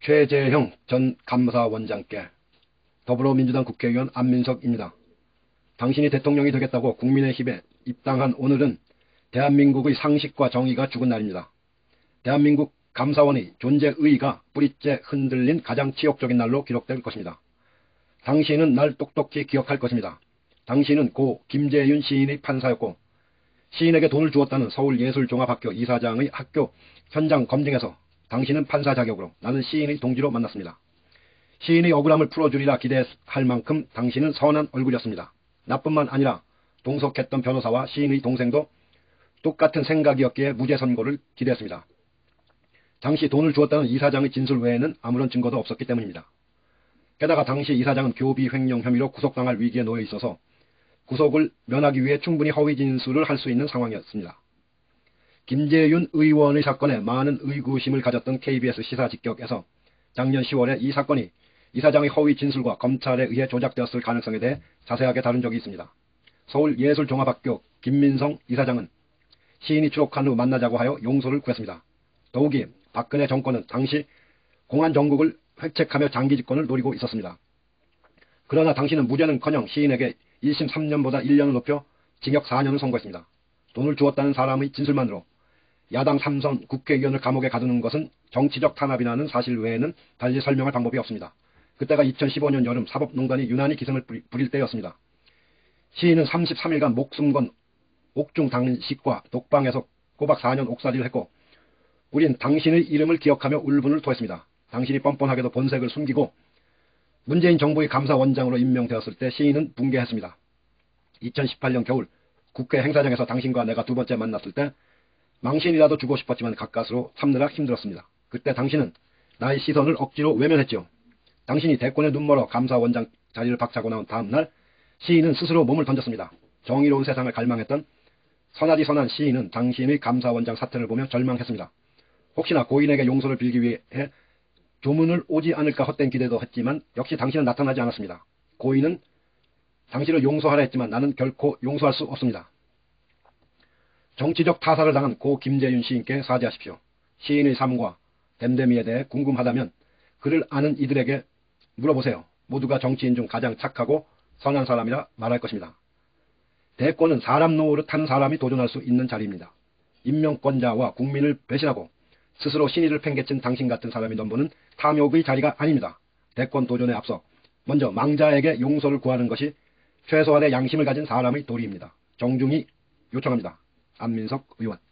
최재형 전 감사원장께 더불어민주당 국회의원 안민석입니다. 당신이 대통령이 되겠다고 국민의힘에 입당한 오늘은 대한민국의 상식과 정의가 죽은 날입니다. 대한민국 감사원의 존재의의가 뿌리째 흔들린 가장 치욕적인 날로 기록될 것입니다. 당신은 날 똑똑히 기억할 것입니다. 당신은 고 김재윤 시인의 판사였고 시인에게 돈을 주었다는 서울예술종합학교 이사장의 학교 현장 검증에서 당신은 판사 자격으로 나는 시인의 동지로 만났습니다. 시인의 억울함을 풀어주리라 기대할 만큼 당신은 선한 얼굴이었습니다. 나뿐만 아니라 동석했던 변호사와 시인의 동생도 똑같은 생각이었기에 무죄 선고를 기대했습니다. 당시 돈을 주었다는 이사장의 진술 외에는 아무런 증거도 없었기 때문입니다. 게다가 당시 이사장은 교비 횡령 혐의로 구속당할 위기에 놓여 있어서 구속을 면하기 위해 충분히 허위 진술을 할 수 있는 상황이었습니다. 김재윤 의원의 사건에 많은 의구심을 가졌던 KBS 시사직격에서 작년 10월에 이 사건이 이사장의 허위 진술과 검찰에 의해 조작되었을 가능성에 대해 자세하게 다룬 적이 있습니다. 서울예술종합학교 김민성 이사장은 시인이 추록한 후 만나자고 하여 용서를 구했습니다. 더욱이 박근혜 정권은 당시 공안 정국을 획책하며 장기 집권을 노리고 있었습니다. 그러나 당신은 무죄는커녕 시인에게 1심 3년보다 1년을 높여 징역 4년을 선고했습니다. 돈을 주었다는 사람의 진술만으로 야당 3선 국회의원을 감옥에 가두는 것은 정치적 탄압이라는 사실 외에는 달리 설명할 방법이 없습니다. 그때가 2015년 여름 사법농단이 유난히 기승을 부릴 때였습니다. 시인은 33일간 목숨 건 옥중 당식과 독방에서 꼬박 4년 옥살이를 했고 우린 당신의 이름을 기억하며 울분을 토했습니다. 당신이 뻔뻔하게도 본색을 숨기고 문재인 정부의 감사원장으로 임명되었을 때 시인은 붕괴했습니다. 2018년 겨울 국회 행사장에서 당신과 내가 두 번째 만났을 때 망신이라도 주고 싶었지만 가까스로 참느라 힘들었습니다. 그때 당신은 나의 시선을 억지로 외면했죠. 당신이 대권에 눈멀어 감사원장 자리를 박차고 나온 다음 날 시인은 스스로 몸을 던졌습니다. 정의로운 세상을 갈망했던 선하디 선한 시인은 당신의 감사원장 사태를 보며 절망했습니다. 혹시나 고인에게 용서를 빌기 위해 조문을 오지 않을까 헛된 기대도 했지만 역시 당신은 나타나지 않았습니다. 고인은 당신을 용서하라 했지만 나는 결코 용서할 수 없습니다. 정치적 타살을 당한 고 김재윤 시인께 사죄하십시오. 시인의 삶과 댐댐이에 대해 궁금하다면 그를 아는 이들에게 물어보세요. 모두가 정치인 중 가장 착하고 선한 사람이라 말할 것입니다. 대권은 사람 노릇 하는 사람이 도전할 수 있는 자리입니다. 임명권자와 국민을 배신하고 스스로 신의를 팽개친 당신 같은 사람이 넘보는 탐욕의 자리가 아닙니다. 대권 도전에 앞서 먼저 망자에게 용서를 구하는 것이 최소한의 양심을 가진 사람의 도리입니다. 정중히 요청합니다. 안민석 의원.